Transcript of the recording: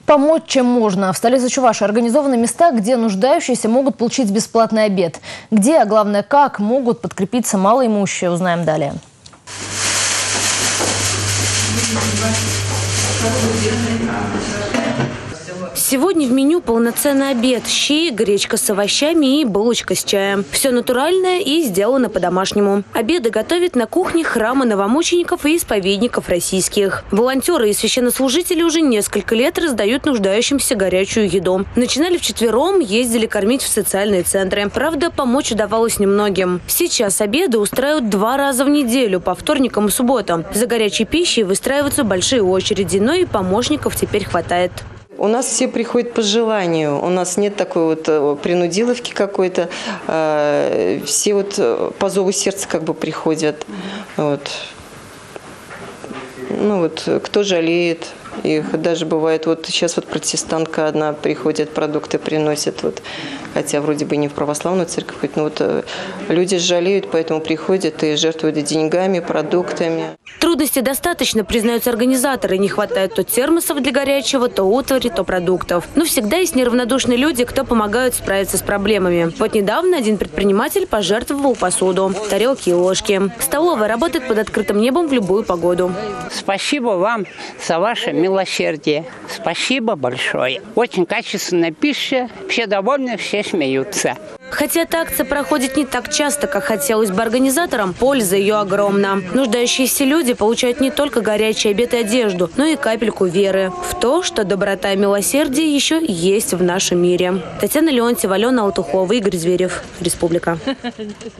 Помочь чем можно. В столице Чувашии организованы места, где нуждающиеся могут получить бесплатный обед. Где, а главное, как могут подкрепиться малоимущие, узнаем далее. Сегодня в меню полноценный обед. Щи, гречка с овощами и булочка с чаем. Все натуральное и сделано по-домашнему. Обеды готовят на кухне храма новомучеников и исповедников российских. Волонтеры и священнослужители уже несколько лет раздают нуждающимся горячую еду. Начинали вчетвером, ездили кормить в социальные центры. Правда, помочь удавалось немногим. Сейчас обеды устраивают 2 раза в неделю, по вторникам и субботам. За горячей пищей выстраиваются большие очереди, но и помощников теперь хватает. У нас все приходят по желанию. У нас нет такой вот принудиловки какой-то. Все вот по зову сердца как бы приходят. Вот. Ну вот, кто жалеет. Их даже бывает, вот сейчас вот протестантка одна приходит, продукты приносит, вот, хотя вроде бы не в православную церковь, но вот люди жалеют, поэтому приходят и жертвуют деньгами, продуктами. Трудностей достаточно, признаются организаторы. Не хватает то термосов для горячего, то утвари, то продуктов. Но всегда есть неравнодушные люди, кто помогают справиться с проблемами. Вот недавно один предприниматель пожертвовал посуду, тарелки и ложки. Столовая работает под открытым небом в любую погоду. Спасибо вам за ваше милосердие. Спасибо большое. Очень качественная пища. Все довольны, все смеются. Хотя эта акция проходит не так часто, как хотелось бы организаторам, польза ее огромна. Нуждающиеся люди получают не только горячий обед и одежду, но и капельку веры в то, что доброта и милосердие еще есть в нашем мире. Татьяна Леонтьева, Алена Алтухова, Игорь Зверев. Республика.